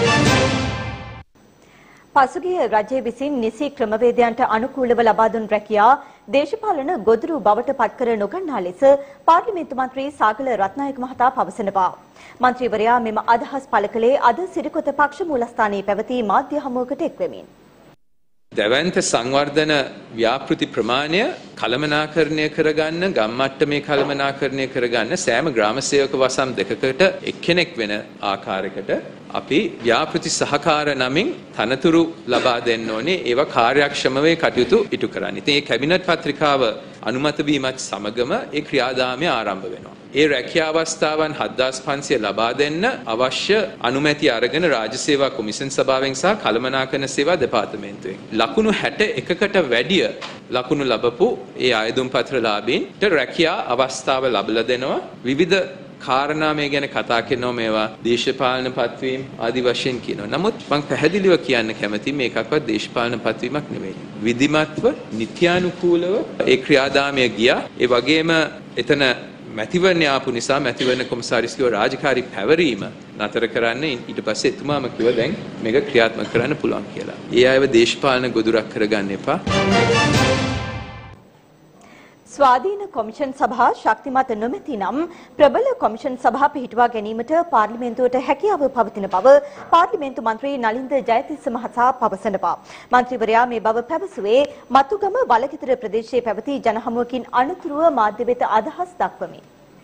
පසුගිය රජය විසින් නිසි ක්‍රමවේදයන්ට අනුකූලව ලබා දුන් රැකියා දේශපාලන ගොදුරු බවට පත්කර නොගන්නා ලෙස පාර්ලිමේන්තු මන්ත්‍රී සාගල රත්නායක මහතා පවසනවා. මන්ත්‍රීවරයා මෙම අදහස් පළ කළේ අද සිරිකොත පක්ෂ මූලස්ථානයේ පැවති මාධ්‍ය හමුවකට එක්වෙමින්. දැවැන්ත සංවර්ධන ව්‍යාපෘති ප්‍රමාණය කළමනාකරණය කරගන්න ගම්මට්ටමේ කළමනාකරණය කරගන්න සෑම ග්‍රාම සේවක වසම් දෙකකට එක්කෙනෙක් වෙන ආකාරයකට අපි ව්‍යාපෘති සහකාර නමින් තනතුරු ලබා දෙන්න ඕනේ. ඒවා කාර්යක්ෂමව කටයුතු ඉටු කරන්න. ඉතින් මේ කැබිනට් පත්‍රිකාව අනුමත වීමත් සමගම ඒ ක්‍රියාදාමය ආරම්භ වෙනවා. ඒ රැකියා අවස්ථාවන් හත්දාස් පන්සිය ලබා දෙන්න අවශ්‍ය අනුමැතිය අරගෙන රාජ්‍ය සේවා කොමිෂන් සභාවෙන් සහ කළමනාකරණ සේවා දෙපාර්තමේන්තුවෙන් ලකුණු හැට එකකට වැඩිය ලකුණු ලබපු ඒ ආයුධම් පත්‍රලාභීන්ට රැකියා අවස්ථාව ලබා දෙනවා. විවිධ කාරණා මේ ගැන කතා කරනවා මේවා දේශපාලන පත්වීම් ආදි වශයෙන් කියනවා. නමුත් මම පැහැදිලිව කියන්න කැමති මේකක්වත් දේශපාලන පත්වීමක් නෙවෙයි. විධිමත්ව නිත්‍යානුකූලව ඒ ක්‍රියාදාමය ගියා. ඒ වගේම එතන මැතිවරණ ආපු නිසා මැතිවරණ කොමසාරිස්ගේ රාජකාරී පැවරීම නතර කරන්න ඊට පස්සේ එතුමාම කිව්වා දැන් මේක ක්‍රියාත්මක කරන්න පුළුවන් කියලා. ඒ අයව දේශපාලන ගොදුරක් කරගන්න එපා. ස්වාධීන කොමිෂන් සභා ශක්තිමත් නොමැති නම් ප්‍රබල කොමිෂන් සභා පිහිටුවා ගැනීමට පාර්ලිමේන්තුවට හැකියාව පවතින බව පාර්ලිමේන්තු මන්ත්‍රී නලින්ද ජයතිස්ස මහතා පවසනවා. මන්ත්‍රීවරයා මේ බව පැවසුවේ මතුගම වලගෙදර ප්‍රදේශයේ පැවති ජනහමුවකින් අනතුරුව මාධ්‍ය වෙත අදහස් දක්වමින්.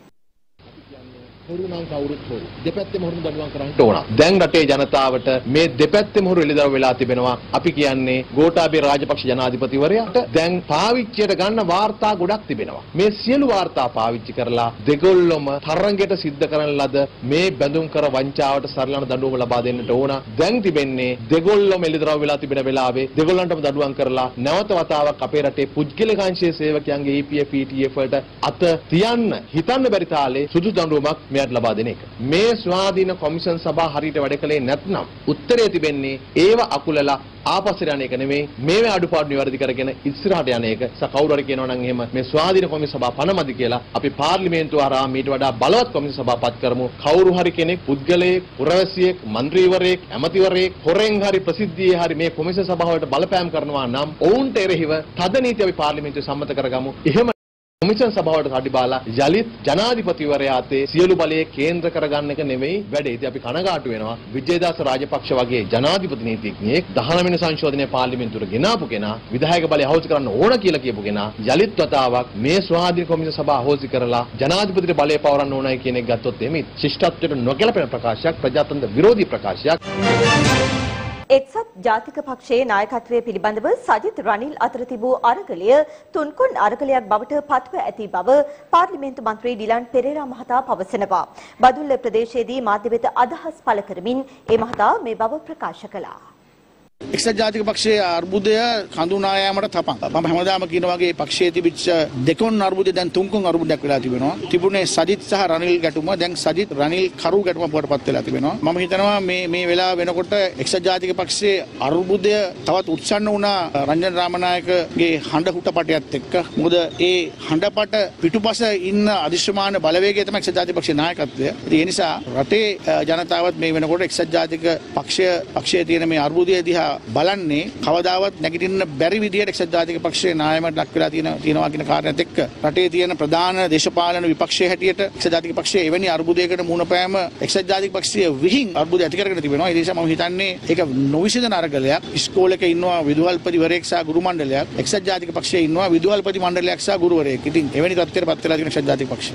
හොරු නම් කවුරුත් හොරු. දෙපැත්තෙම හොරු දඩුවම් කරන්න ඕන. දැන් රටේ ජනතාවට මේ දෙපැත්තෙම හොරු එළිදරව් වෙලා තිබෙනවා. අපි කියන්නේ ගෝඨාභය රාජපක්ෂ ජනාධිපතිවරයාට දැන් පාවිච්චියට ගන්න වාර්තා ගොඩක් තිබෙනවා. මේ සියලු වාර්තා පාවිච්චි කරලා දෙගොල්ලොම තරංගයට සිද්ධ කරන ලද මේ බැඳුම් කර වංචාවට සරලන දඬුවම ලබා දෙන්නට ඕන. දැන් තිබෙන්නේ දෙගොල්ලොම එළිදරව් වෙලා තිබෙන වෙලාවේ දෙගොල්ලන්ටම දඬුවම් කරලා නැවත වතාවක් අපේ රටේ පුද්ගලිකාංශයේ සේවකයන්ගේ E P F E T F වලට අත තියන්න හිතන්න බැරි තාලේ සුදු දඬුවමක් මෙයට ලබා දෙන එක. මේ ස්වාධීන කොමිෂන් සභා හරියට වැඩ කළේ නැත්නම් උත්තරේ තිබෙන්නේ ඒව අකුලලා ආපස්සට යන එක නෙමෙයි මේවේ අඩුපාඩු නිවැරදි කරගෙන ඉස්සරහට යන එක. ස කවුරු හරි කියනවා නම් එහෙම මේ ස්වාධීන කොමිෂන් සභා පනමදි කියලා අපි පාර්ලිමේන්තුව හරහා මීට වඩා බලවත් කොමිෂන් සභා පත් කරමු. කවුරු හරි කෙනෙක් පුද්ගලයෙක්, පුරවැසියෙක්, മന്ത്രിවරයෙක්, ඇමතිවරයෙක් හොරෙන් හරි ප්‍රසිද්ධියේ හරි මේ කොමිෂන් සභාවට බලපෑම් කරනවා නම් ඔවුන්ට එරෙහිව තද නීති අපි පාර්ලිමේන්තුවේ සම්මත කරගමු. එහෙම කොමිෂන් සභාවට අඩිබාලා යලිත් ජනාධිපතිවරයා අතේ සියලු බලයේ කේන්ද්‍ර කරගන්න එක නෙවෙයි වැඩේ. ඉතින් අපි කනගාටු වෙනවා විජේදාස රාජපක්ෂ වගේ ජනාධිපති නීතිඥයෙක් දහනව වෙනි සංශෝධනය පාර්ලිමේන්තුවට ගෙනාපු කෙනා විධායක බලය අහෝසි කරන්න ඕන කියලා කියපු කෙනා යලිත් වතාවක් මේ ස්වාධීන කොමිෂන් සභාව අහෝසි කරලා ජනාධිපතිට බලය පවරන්න ඕනයි කියන එක ගත්තොත් එමේ ශිෂ්ටත්වයට නොගැලපෙන ප්‍රකාශයක්, ප්‍රජාතන්ත්‍ර විරෝධී ප්‍රකාශයක්. එක්සත් ජාතික පක්ෂයේ නායකත්වය පිළිබඳව සජිත් රනිල් අතර තිබූ අරගලය තුන්කොන් අරගලයක් බවට පත්ව ඇති බව පාර්ලිමේන්තු මන්ත්‍රී ඩිලන් පෙරේරා මහතා පවසනවා. බදුල්ල ප්‍රදේශයේදී මාධ්‍ය වෙත අදහස් පළ කරමින් ඒ මහතා මේ බව ප්‍රකාශ කළා. එක්සත් ජාතික පක්ෂයේ අර්බුදය හඳුනා යාමට තපන්. මම හැමදාම කියන වගේ පක්ෂයේ තිබිච්ච දෙකොන් අර්බුදය දැන් තුන්කොන් අර්බුදයක් වෙලා තිබෙනවා. තිබුණේ සජිත් සහ රනිල් ගැටුම දැන් සජිත් රනිල් කරු ගැටුම බවට පත් වෙලා තිබෙනවා. මම හිතනවා මේ මේ වෙලාව වෙනකොට එක්සත් ජාතික පක්ෂයේ අර්බුදය තවත් උත්සන්න වුණා රංජන් රාමනායකගේ හඬ හුටපටයත් එක්ක. මොකද ඒ හඬපට පිටුපස ඉන්න අදිශ්‍යමාන බලවේගය තමයි එක්සත් ජාතික පක්ෂයේ නායකත්වය. ඒ නිසා රටේ ජනතාවත් මේ වෙනකොට එක්සත් ජාතික පක්ෂය පක්ෂයේ තියෙන මේ අර්බුදය දිහා බලන්නේ කවදාවත් නැගිටින්න බැරි විදියට එක්සත් ජාතික පක්ෂයේ නායකමට ලක් වෙලා තියෙන තියෙනවා කියන කාරණාත් එක්ක රටේ තියෙන ප්‍රධාන දේශපාලන විපක්ෂයේ හැටියට එක්සත් ජාතික පක්ෂයේ එවැනි අර්බුදයකට මුහුණ පෑම එක්සත් ජාතික පක්ෂයේ විහිං අර්බුදය ඇති කරගෙන තිබෙනවා. ඒ නිසා මම හිතන්නේ ඒක නොවිසඳන අරගලයක්. ඉස්කෝලේක ඉන්නවා විදුහල්පතිවරයෙක් සහ ගුරු මණ්ඩලයක්. එක්සත් ජාතික පක්ෂයේ ඉන්නවා විදුහල්පති මණ්ඩලයක් සහ ගුරුවරයෙක්. ඉතින් එවැනි තත්ත්වයකට පත් වෙලා තියෙන එක්සත් ජාතික පක්ෂය.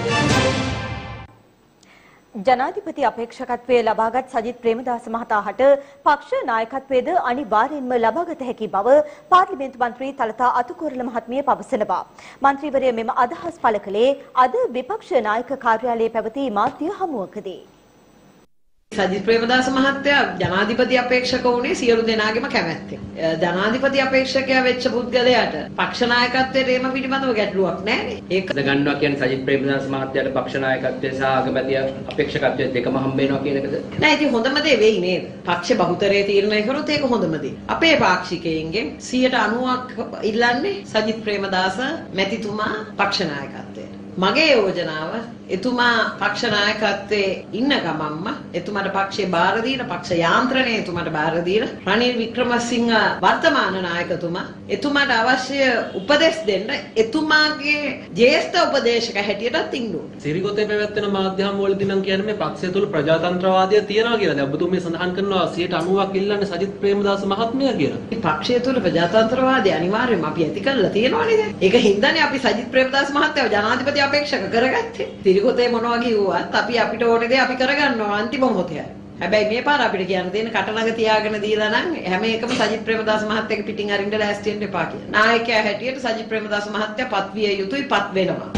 ජනාධිපති අපේක්ෂකත්වයේ ලබාගත් සජිත් ප්‍රේමදාස මහතාට පක්ෂ නායකත්වයේද අනිවාර්යෙන්ම ලබාගත හැකි බව පාර්ලිමේන්තු මන්ත්‍රී තලතා අතුකෝරළ මහත්මිය පවසනවා. මන්ත්‍රීවරයා මෙම අදහස් පළ කළේ අද විපක්ෂ නායක කාර්යාලයේ පැවති මාධ්‍ය හමුවකදී. සජිත් ප්‍රේමදාස මහත්තයා ජනාධිපති අපේක්ෂක වුණේ සියලු දෙනාගේම කැමැත්තෙන්. ජනාධිපති අපේක්ෂකයා වෙච්ච පුද්ගලයාට පක්ෂ නායකත්වයේ රේම පිළිබඳව ගැටලුවක් නැහැ. ඒක ගන්නවා කියන්නේ සජිත් ප්‍රේමදාස මහත්තයාට පක්ෂ නායකත්වයේ සහ අගමැති අපේක්ෂකත්වයේ දෙකම හම්බ වෙනවා කියන එකද? නෑ ඉතින් හොඳම දේ වෙයි නේද? පක්ෂ බහුතරයේ තීරණය කරොත් ඒක හොඳම දේ. අපේ පාක්ෂිකයින්ගෙන් සියයට අනූවක් ඉල්ලන්නේ සජිත් ප්‍රේමදාස මැතිතුමා පක්ෂ නායකත්වයට. මගේ යෝජනාව එතුමා පක්ෂ නායකත්වයේ ඉන්න ගමම්ම එතුමාට පක්ෂේ බාර දීලා පක්ෂ යාන්ත්‍රණය එතුමාට බාර දීලා රනිල් වික්‍රමසිංහ වර්තමාන නායකතුමා එතුමාට අවශ්‍ය උපදෙස් දෙන්න එතුමාගේ ජ්‍යෙෂ්ඨ උපදේශක හැටියටත් ඉන්න ඕනේ. සිරිගොතේ පැවැත්වෙන මාධ්‍යම් වලදී නම් කියන්නේ මේ පක්ෂය තුල ප්‍රජාතන්ත්‍රවාදය තියනවා කියලා. දැන් ඔබතුමී සඳහන් කරනවා සියයට අනූවක් ඉල්ලන්නේ සජිත් ප්‍රේමදාස මහත්මයා කියලා. මේ පක්ෂය තුල ප්‍රජාතන්ත්‍රවාදය අනිවාර්යයෙන්ම අපි ඇති කරලා තියෙනවනේ දැන්. ඒක හින්දානේ අපි සජිත් ප්‍රේමදාස මහත්තයාව ජනාධිපති අපේක්ෂක කරගත්තේ. තිරිගොතේ මොනවා කිව්වත් අපි අපිට ඕනේ දේ අපි කරගන්නවා අන්තිම මොහොතේ. හැබැයි මේ පාර අපිට කියන්න තියෙන කටළඟ තියාගෙන දීලා නම් හැම එකම සජිත් ප්‍රේමදාස මහත්තයාගේ පිටින් අරින්න ලෑස්ති වෙන්න එපා කියලා. නායකයා හැටියට සජිත් ප්‍රේමදාස මහත්තයා පත්විය යුතුයි පත් වෙනවා.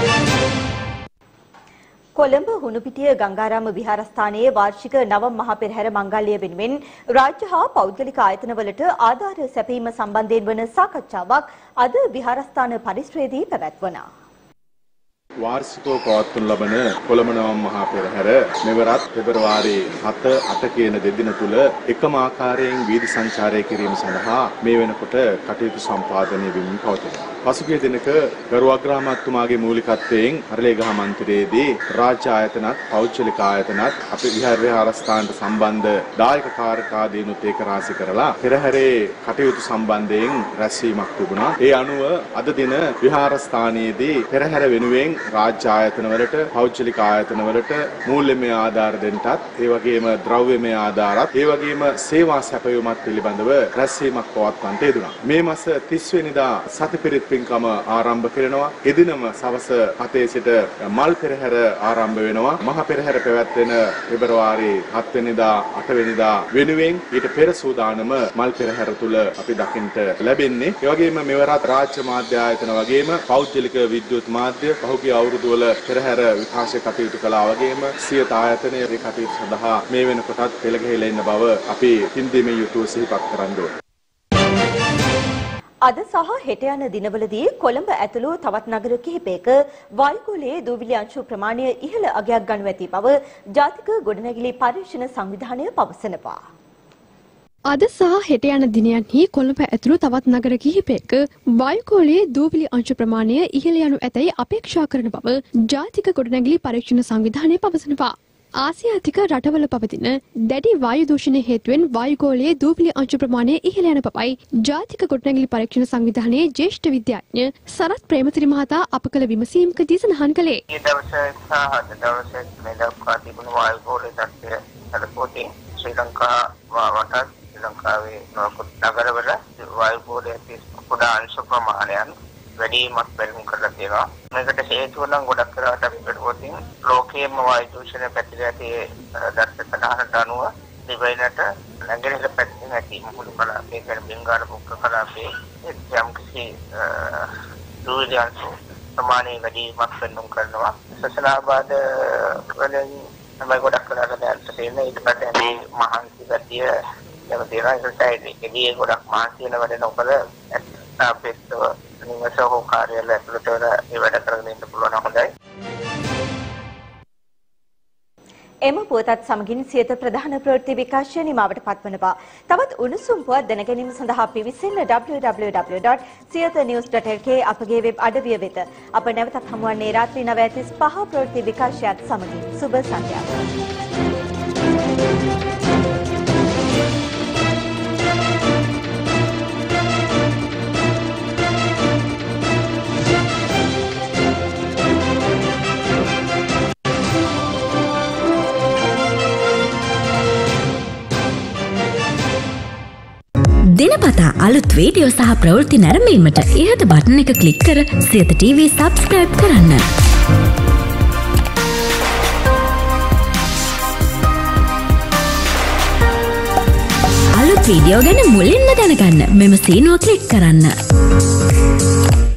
කොළඹ හුණුපිටිය ගංගාරාම විහාරස්ථානයේ වාර්ෂික නවම් මහා පෙරහැර මංගල්‍ය වෙනුවෙන් රාජ්‍ය හා පෞද්ගලික ආයතනවලට ආධාර සැපීම සම්බන්ධයෙන් වන සාකච්ඡාවක් අද විහාරස්ථාන පරිශ්‍රයේදී පැවැත්වුණා. වාර්ෂිකව පවත්වනු ලබන කොළඹ නවම් මහා පෙරහැර මෙවරත් පෙබරවාරි හත අට කියන දෙදින තුල එකම ආකාරයෙන් වීදි සංචාරය කිරීම සඳහා මේ වෙනකොට කටයුතු සම්පාදනය වෙමින් පවතිනවා. පසුගිය දිනක ගරු අග්‍රාමාත්‍යතුමාගේ මූලිකත්වයෙන් හරලේගහ මන්දිරයේදී රාජ්‍ය ආයතනත් පෞද්ගලික ආයතනත් අපේ විහාර විහාරස්ථානට සම්බන්ධ දායක කාර්යකාදීනුත් ඒක රාශි කරලා පෙරහැරේ කටයුතු සම්බන්ධයෙන් රැස්වීමක් තිබුණා. ඒ අනුව අද දින විහාරස්ථානයේදී පෙරහැර වෙනුවෙන් රාජ්‍ය ආයතන වලට පෞද්ගලික ආයතන වලට මූල්‍යමය ආධාර දෙන්නටත් ඒ වගේම ද්‍රව්‍යමය ආධාරත් ඒ වගේම සේවා සැපයීමත් පිළිබඳව රැස්වීමක් පවත්වන්නට යෙදුණා. මේ මාස තිස් වෙනිදා සතිපිරිත් පින්කම ආරම්භ කරනවා. එදිනම සවස හතේ සිට මල් පෙරහැර ආරම්භ වෙනවා. මහ පෙරහැර පැවැත්වෙන පෙබරවාරි හත් වෙනිදා අට වෙනිදා වෙනුවෙන් ඊට පෙර සූදානම මල් පෙරහැර තුල අපි දකින්නට ලැබෙන්නේ. ඒ වගේම මෙවරත් රාජ්‍ය මාධ්‍ය ආයතන වගේම පෞද්ගලික විද්‍යුත් මාධ්‍ය පහුගිය අවුරුදු වල පෙරහැර විකාශය කටයුතු කළා වගේම සියත ආයතනයේ මේ කටයුතු සඳහා මේ වෙනකොටත් පෙළ ගැහිලා ඉන්න බව අපි හින්දීමේ යුතුව සිහිපත් කරන්න ඕනේ. අද සහ හෙට යන දිනවලදී කොළඹ ඇතුළු තවත් නගර කිහිපයක වායුගෝලයේ දූවිලි අංශු ප්‍රමාණය ඉහළ අගයක් ගනු ඇති බව ජාතික ගොඩනැගිලි පරීක්ෂණ සංවිධානය පවසනවා. අද සහ හෙට යන දිනයන්හි කොළඹ ඇතුළු තවත් නගර කිහිපයක වායුගෝලයේ දූවිලි අංශු ප්‍රමාණය ඉහළ යනු ඇතැයි අපේක්ෂා කරන බව ජාතික ගොඩනැගිලි පරීක්ෂණ සංවිධානය පවසනවා. ආසියාතික රටවල පවතින දැඩි වායු දූෂණය හේතුවෙන් වායුගෝලයේ දූවිලි අංශු ප්‍රමාණය ඉහළ යන බවයි ජාතික ගොඩනැගිලි පරීක්ෂණ සංවිධානයේ ජ්‍යෙෂ්ඨ විද්‍යාඥ සරත් ප්‍රේමසිරි මහතා අප කළ විමසීමකදී සඳහන් කළේ. මේ දවසේ සහ අද දවසේ මේ දක්වා තිබුණු වායුගෝලයේ තත්ත්වය සැලකුවොත් ශ්‍රී ලංකාව වටා ශ්‍රී ලංකාවේ නොයෙකුත් නගරවල වායුගෝලයේ කුඩා අංශු ප්‍රමාණයන් වැඩිමත් බැලුම් කරලා තියෙනවා. මේකට හේතුව නම් ගොඩක් කරාට අපි බලුවොත් ලෝකයේම වායු දූෂණය පැතිර ඇති දර්ශකයන්ට අනුව දිවයිනට නැගෙනහිර පැත්තෙන් ඇති මුළු කලාපයේ කියන බෙන්ගාල මුක්ක කලාපයේ යම් කිසි දූවිලි අංශු ප්‍රමාණය වැඩිමත් බැලුම් කරනවා. සසලාබාද වලින් තමයි ගොඩක් කරලා දැන් තියෙන ඊට පස්සේ මේ මහන්සි ගතිය එහෙම තියෙනවා. ඒකට එළියේ ගොඩක් මාසි වෙන වැඩ නොකර අපිට නිවස හෝ කාර්යාලය ඇතුළත ඒ වැඩ කරගෙන ඉන්න පුළුවන් හොඳයි. එම පුවතත් සමගින් සියත ප්‍රධාන ප්‍රවෘත්ති විකාශය නිමාවට පත්වනවා. තවත් උණුසුම් පුවත් දැනගැනීම සඳහා පිවිසෙන්න double-u double-u double-u dot siyatha news dot l k අපගේ වෙබ් අඩවිය වෙත. අප නැවතත් හමුවන්නේ රාත්‍රී නවය තිස් පහ ප්‍රවෘත්ති විකාශයත් සමගින්. සුබ සන්ධ්‍යාවක්. දිනපතා අලුත් වීඩියෝ සහ ප්‍රවෘත්ති නැරඹීමට ඉහත බටන් එක ක්ලික් කර සියත ටීවී සබ්ස්ක්‍රයිබ් කරන්න. අලුත් වීඩියෝ ගැන මුලින්ම දැනගන්න මෙම සීනුව ක්ලික් කරන්න.